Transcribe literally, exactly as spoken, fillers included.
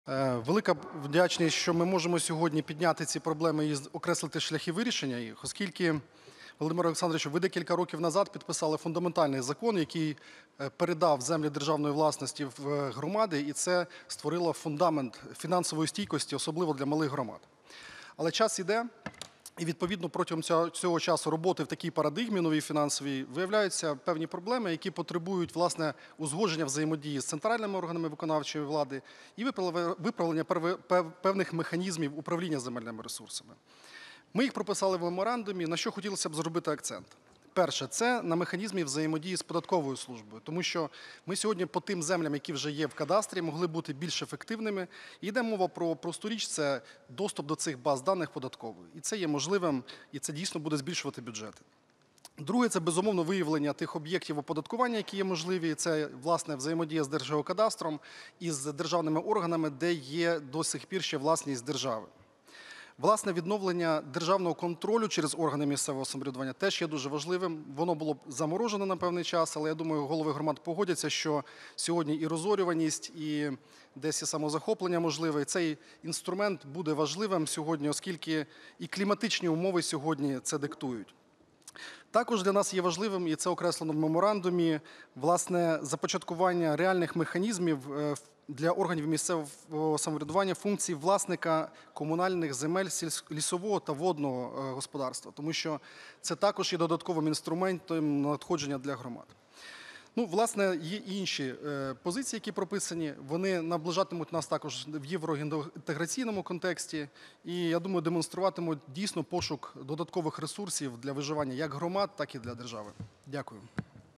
Е, Велика вдячність, що ми можемо сьогодні підняти ці проблеми і окреслити шляхи вирішення їх, оскільки, Володимир Олександрович, ви декілька років назад підписали фундаментальний закон, який передав землі державної власності в громади, і це створило фундамент фінансової стійкості, особливо для малих громад. Але час іде, і відповідно протягом цього, цього часу роботи в такій парадигмі новій фінансовій виявляються певні проблеми, які потребують власне узгодження взаємодії з центральними органами виконавчої влади і виправлення певних механізмів управління земельними ресурсами. Ми їх прописали в меморандумі, на що хотілося б зробити акцент. Перше, це на механізмі взаємодії з податковою службою, тому що ми сьогодні по тим землям, які вже є в кадастрі, могли бути більш ефективними. І йде мова про просту річ – це доступ до цих баз даних податкової. І це є можливим, і це дійсно буде збільшувати бюджети. Друге – це, безумовно, виявлення тих об'єктів оподаткування, які є можливі. Це, власне, взаємодія з Держгеокадастром і з державними органами, де є до сих пір ще власність держави. Власне, відновлення державного контролю через органи місцевого самоврядування теж є дуже важливим. Воно було заморожено на певний час, але я думаю, голови громад погодяться, що сьогодні і розорюваність, і десь і самозахоплення можливе. І цей інструмент буде важливим сьогодні, оскільки і кліматичні умови сьогодні це диктують. Також для нас є важливим, і це окреслено в меморандумі, власне, започаткування реальних механізмів для органів місцевого самоврядування функцій власника комунальних земель лісового та водного господарства, тому що це також є додатковим інструментом надходження для громад. Ну, власне, є інші е, позиції, які прописані. Вони наближатимуть нас також в євроінтеграційному контексті. І, я думаю, демонструватимуть дійсно пошук додаткових ресурсів для виживання як громад, так і для держави. Дякую.